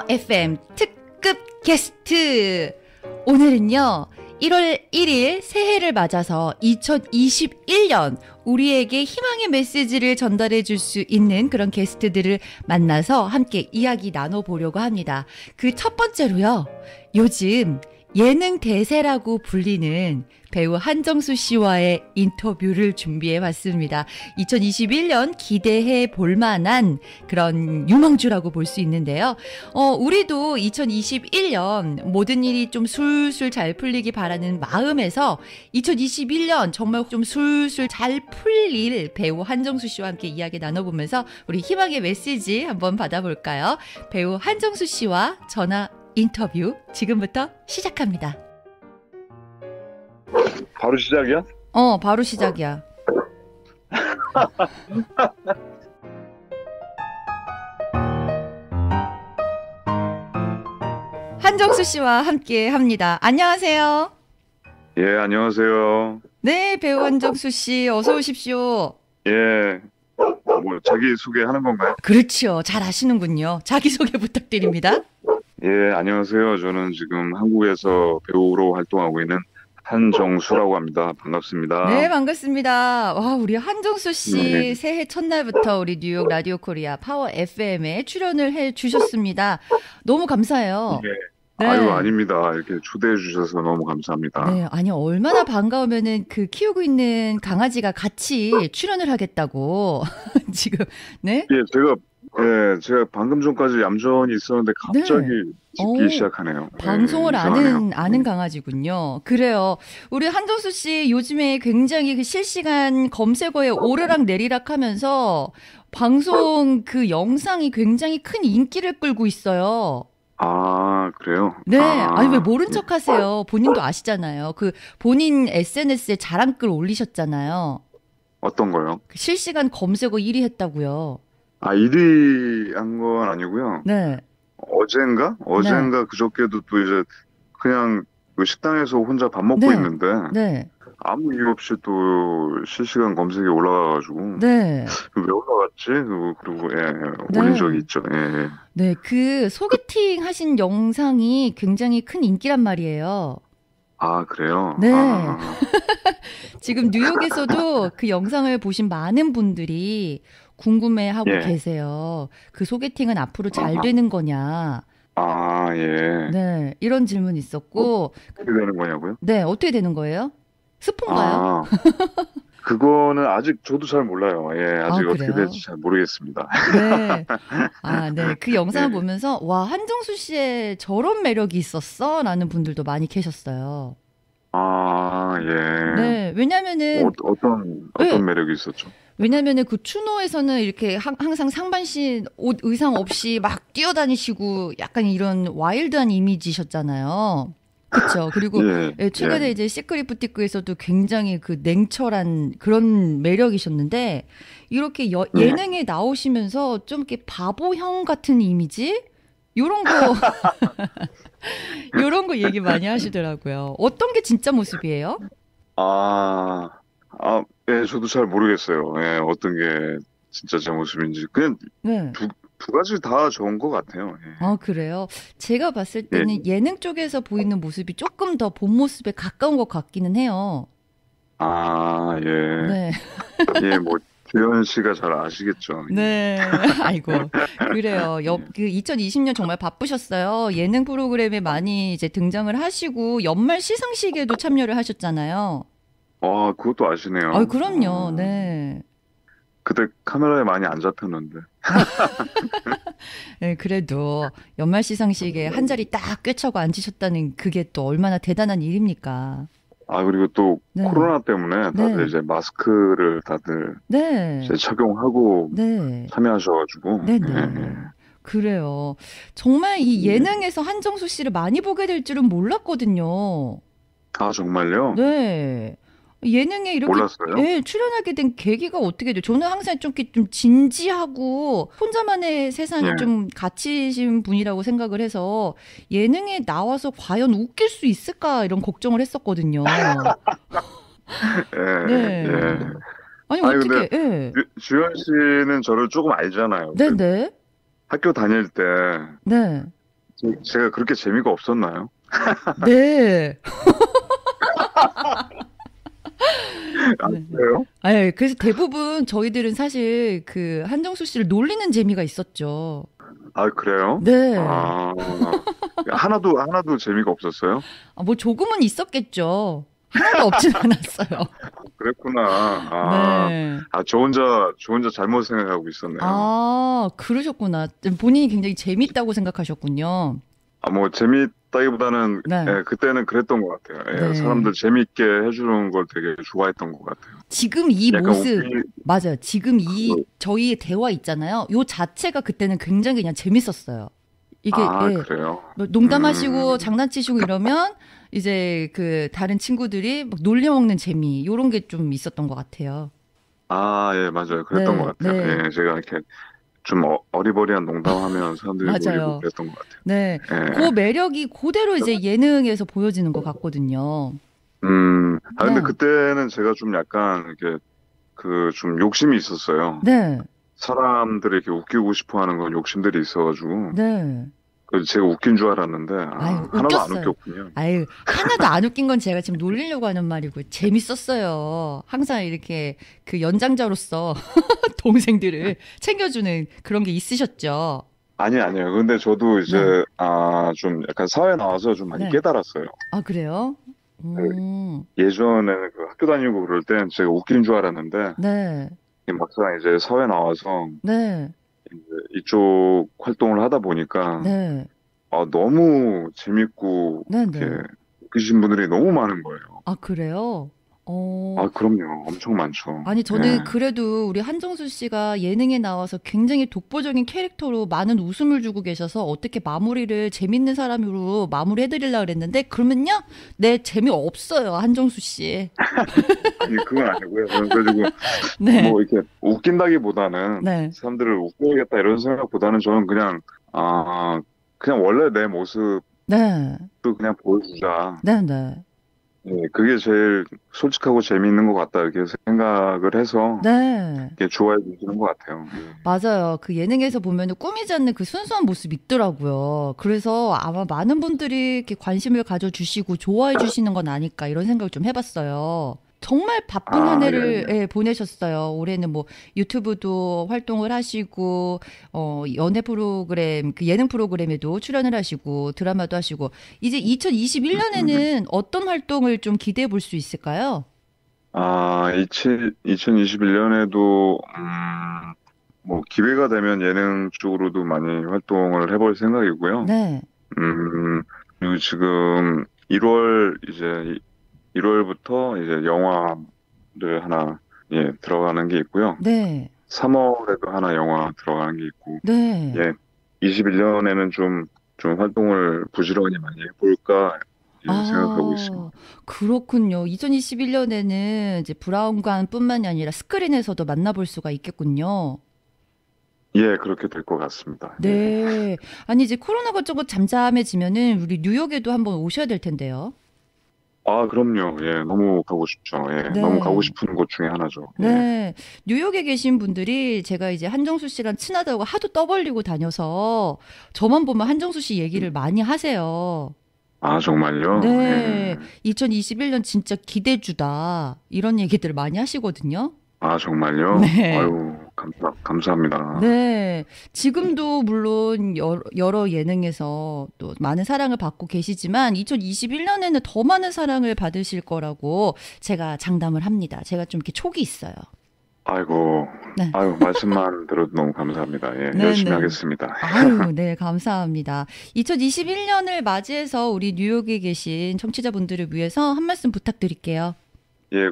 파워 FM 특급 게스트. 오늘은요, 1월 1일 새해를 맞아서 2021년 우리에게 희망의 메시지를 전달해 줄 수 있는 그런 게스트들을 만나서 함께 이야기 나눠보려고 합니다. 그 첫 번째로요, 요즘 예능 대세라고 불리는 배우 한정수 씨와의 인터뷰를 준비해 봤습니다. 2021년 기대해 볼 만한 그런 유망주라고 볼 수 있는데요. 우리도 2021년 모든 일이 좀 술술 잘 풀리기 바라는 마음에서 2021년 정말 좀 술술 잘 풀릴 배우 한정수 씨와 함께 이야기 나눠보면서 우리 희망의 메시지 한번 받아볼까요? 배우 한정수 씨와 전화 인터뷰 지금부터 시작합니다. 바로 시작이야? 바로 시작이야. 한정수 씨와 함께 합니다. 안녕하세요. 예, 안녕하세요. 네, 배우 한정수 씨 어서 오십시오. 예, 뭐 자기 소개하는 건가요? 그렇죠. 잘 아시는군요. 자기소개 부탁드립니다. 예, 안녕하세요. 저는 지금 한국에서 배우로 활동하고 있는 한정수라고 합니다. 반갑습니다. 네, 반갑습니다. 와, 우리 한정수 씨 네. 새해 첫날부터 우리 뉴욕 라디오 코리아 파워 FM에 출연을 해 주셨습니다. 너무 감사해요. 예. 네. 아유, 아닙니다. 이렇게 초대해 주셔서 너무 감사합니다. 네, 아니 얼마나 반가우면은 그 키우고 있는 강아지가 같이 출연을 하겠다고 지금 네? 제가 방금 전까지 얌전히 있었는데 갑자기 짖기 시작하네요. 방송을 이상하네요. 아는 강아지군요. 그래요. 우리 한정수 씨 요즘에 굉장히 그 실시간 검색어에 오르락 내리락 하면서 방송 그 영상이 굉장히 큰 인기를 끌고 있어요. 아, 그래요? 네. 아니, 왜 모른 척 하세요? 본인도 아시잖아요. 그 본인 SNS에 자랑글 올리셨잖아요. 어떤 거요? 그 실시간 검색어 1위 했다고요. 아, 1위 한 건 아니고요. 네. 어젠가 그저께도 또 이제 그냥 그 식당에서 혼자 밥 먹고 네. 있는데 네. 아무 이유 없이 또 실시간 검색에 올라가가지고 네. 왜 올라갔지? 그리고 네. 올린 적이 있죠. 예. 네. 그 소개팅 하신 영상이 굉장히 큰 인기란 말이에요. 아, 그래요? 네. 아, 지금 뉴욕에서도 그 영상을 보신 많은 분들이 궁금해하고 예. 계세요. 그 소개팅은 앞으로 잘 되는 거냐? 아, 예. 네. 이런 질문 있었고, 어떻게 되는 거냐고요? 네. 어떻게 되는 거예요? 스폰가요? 아, 그거는 아직 저도 잘 몰라요. 예, 아직 어떻게 그래요? 될지 잘 모르겠습니다. 네. 아, 네. 그 영상을 네. 보면서, 와, 한정수 씨의 저런 매력이 있었어? 라는 분들도 많이 계셨어요. 아, 예. 네. 왜냐면은, 어떤 네. 매력이 있었죠? 왜냐면은 그 추노에서는 이렇게 항상 상반신 옷 의상 없이 막 뛰어다니시고 약간 이런 와일드한 이미지셨잖아요. 그렇죠. 그리고 예, 최근에 예. 이제 시크릿 부티크에서도 굉장히 그 냉철한 그런 매력이셨는데 이렇게 예능에 나오시면서 좀 이렇게 바보형 같은 이미지? 요런 거 요런 거 얘기 많이 하시더라고요. 어떤 게 진짜 모습이에요? 예, 저도 잘 모르겠어요. 예, 어떤 게 진짜 제 모습인지. 그냥 네. 두 가지 다 좋은 것 같아요. 예. 아, 그래요? 제가 봤을 때는 예능 쪽에서 보이는 모습이 조금 더 본 모습에 가까운 것 같기는 해요. 아, 예. 네. 예, 뭐, 주현 씨가 잘 아시겠죠. 네. 아이고. 그래요. 그 2020년 정말 바쁘셨어요. 예능 프로그램에 많이 이제 등장을 하시고 연말 시상식에도 참여를 하셨잖아요. 아, 그것도 아시네요. 아, 그럼요. 네. 그때 카메라에 많이 안 잡혔는데. 네, 그래도 연말 시상식에 한 자리 딱 꿰차고 앉으셨다는 그게 또 얼마나 대단한 일입니까? 아, 그리고 또 네. 코로나 때문에 다들 네. 이제 마스크를 다들 네. 이제 착용하고 네. 참여하셔가지고. 네네. 예. 그래요. 정말 이 예능에서 한정수 씨를 많이 보게 될 줄은 몰랐거든요. 아, 정말요? 네. 예능에 이렇게 몰랐어요? 출연하게 된 계기가 어떻게 돼요? 저는 항상 좀 이렇게 좀 진지하고 혼자만의 세상이 예. 좀 갇히신 분이라고 생각을 해서 예능에 나와서 과연 웃길 수 있을까 이런 걱정을 했었거든요. 예, 네. 예. 아니, 아니, 어떻게, 근데 예. 주현 씨는 저를 조금 알잖아요. 네네. 학교 다닐 때 네. 제가 그렇게 재미가 없었나요? 네. 아, 네. 그래요? 아, 그래서 대부분 저희들은 사실 그 한정수 씨를 놀리는 재미가 있었죠. 아, 그래요? 네. 아, 하나도 재미가 없었어요? 아, 뭐 조금은 있었겠죠. 하나도 없진 않았어요. 그랬구나. 네. 저 혼자 잘못 생각하고 있었네요. 아, 그러셨구나. 본인이 굉장히 재밌다고 생각하셨군요. 아, 뭐, 재밌다기보다는, 네. 예, 그때는 그랬던 것 같아요. 예, 네. 사람들 재밌게 해주는 걸 되게 좋아했던 것 같아요. 지금 이 약간 모습, 맞아요. 지금 이 저희의 대화 있잖아요. 요 자체가 그때는 굉장히 그냥 재밌었어요. 이게, 예, 그래요? 뭐 농담하시고 음, 장난치시고 이러면 이제 그 다른 친구들이 막 놀려먹는 재미, 요런 게 좀 있었던 것 같아요. 예, 맞아요. 그랬던 것 네, 같아요. 네, 예, 제가 이렇게 좀 어리버리한 농담하면 사람들이 놀리고 맞아요. 그랬던 것 네. 같아요. 그 매력이 그대로 이제 예능에서 보여지는 것 같거든요. 근데 네, 그때는 제가 좀 약간, 이렇게, 좀 욕심이 있었어요. 네, 사람들이 이렇게 웃기고 싶어 하는 건 욕심들이 있어가지고, 네. 그래서 제가 웃긴 줄 알았는데, 아유, 하나도 안 웃겼어요. 웃겼군요. 아유, 하나도 안 웃긴 건 제가 지금 놀리려고 하는 말이고, 재밌었어요. 항상 이렇게 그 연장자로서 동생들을 챙겨주는 그런 게 있으셨죠. 아니에요. 근데 저도 네, 이제, 좀 약간 사회 나와서 좀 많이 네. 깨달았어요. 아, 그래요? 예전에는 그 학교 다니고 그럴 땐 제가 웃기는 줄 알았는데, 네, 이 막상 이제 사회 나와서 네, 이제 이쪽 활동을 하다 보니까, 네, 너무 재밌고, 네, 네. 이렇게 웃기신 분들이 너무 많은 거예요. 아, 그래요? 어, 그럼요. 엄청 많죠. 아니, 예. 저는 그래도 우리 한정수 씨가 예능에 나와서 굉장히 독보적인 캐릭터로 많은 웃음을 주고 계셔서 어떻게 마무리를 재밌는 사람으로 마무리해드리려고 그랬는데, 그러면요? 네, 재미없어요, 한정수 씨. 아니, 그건 아니고요. 저는 그래가지고, 네, 뭐, 이렇게 웃긴다기보다는, 네, 사람들을 웃겨야겠다 이런 생각보다는 저는 그냥 원래 내 모습도 네, 그냥 보여주자. 네, 네. 예, 그게 제일 솔직하고 재미있는 것 같다, 이렇게 생각을 해서, 네, 이렇게 좋아해 주시는 것 같아요. 예. 맞아요. 그 예능에서 보면 꾸미지 않는 그 순수한 모습이 있더라고요. 그래서 아마 많은 분들이 이렇게 관심을 가져주시고 좋아해 주시는 건 아닐까 이런 생각을 좀 해봤어요. 정말 바쁜 한 예, 해를 예. 보내셨어요. 올해는 뭐 유튜브도 활동을 하시고, 연애 프로그램, 그 예능 프로그램에도 출연을 하시고, 드라마도 하시고, 이제 음. 2021년에는 어떤 활동을 좀 기대해 볼 수 있을까요? 2021년에도, 뭐, 기회가 되면 예능 쪽으로도 많이 활동을 해볼 생각이고요. 네, 음, 그리고 지금 1월부터 이제 영화를 하나, 예, 들어가는 게 있고요. 네, 3월에도 하나 영화 들어가는 게 있고, 네. 예, 21년에는 좀 활동을 부지런히 많이 해볼까, 예, 생각하고 있습니다. 아, 그렇군요. 2021년에는 이제 브라운관뿐만이 아니라 스크린에서도 만나볼 수가 있겠군요. 예, 그렇게 될 것 같습니다. 예. 네. 아니, 이제 코로나가 조금 잠잠해지면은 우리 뉴욕에도 한번 오셔야 될 텐데요. 그럼요. 예, 너무 가고 싶죠. 예, 너무 가고 네. 싶은 곳 중에 하나죠. 예. 네. 뉴욕에 계신 분들이 제가 이제 한정수 씨랑 친하다고 하도 떠벌리고 다녀서 저만 보면 한정수 씨 얘기를 많이 하세요. 정말요? 네. 예. 2021년 진짜 기대주다. 이런 얘기들 많이 하시거든요. 정말요? 네. 아유, 감사합니다. 네. 지금도 물론 여러 예능에서 또 많은 사랑을 받고 계시지만 2021년에는 더 많은 사랑을 받으실 거라고 제가 장담을 합니다. 제가 좀 이렇게 촉이 있어요. 아이고, 네. 말씀만 들어도 너무 감사합니다. 예, 열심히 네네. 하겠습니다. 아유, 네, 감사합니다. 2021년을 맞이해서 우리 뉴욕에 계신 청취자분들을 위해서 한 말씀 부탁드릴게요. 예,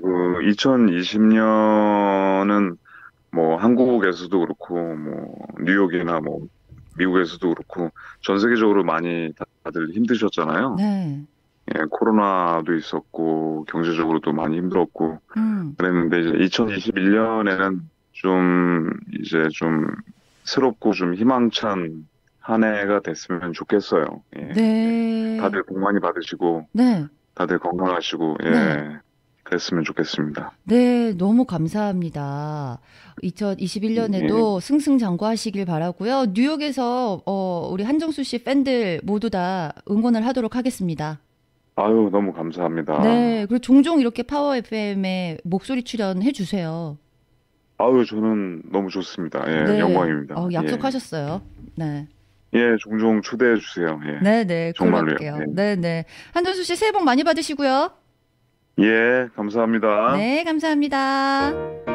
2020년은 뭐 한국에서도 그렇고, 뭐 뉴욕이나 뭐 미국에서도 그렇고, 전 세계적으로 많이 다들 힘드셨잖아요. 네. 예, 코로나도 있었고, 경제적으로도 많이 힘들었고, 음. 그랬는데 이제 2021년에는 좀 새롭고 좀 희망찬 한 해가 됐으면 좋겠어요. 예. 네. 다들 복 많이 받으시고, 네. 다들 건강하시고, 네. 예, 그랬으면 좋겠습니다. 네, 너무 감사합니다. 예. 2021년에도 승승장구하시길 바라고요. 뉴욕에서 위해서 우리 한정수 씨 팬들 모두 다 응원을 하도록 하겠습니다. 아유, 너무 감사합니다. 네, 그리고 종종 이렇게 파워 FM에 목소리 출연해 주세요. 아유, 저는 너무 좋습니다. 예, 네, 영광입니다. 약속하셨어요. 네. 예, 종종 초대해 주세요. 예, 네, 네, 정말로요. 그럴게요. 예. 네, 네. 한정수 씨 새해 복 많이 받으시고요. 예, 감사합니다. 네, 감사합니다.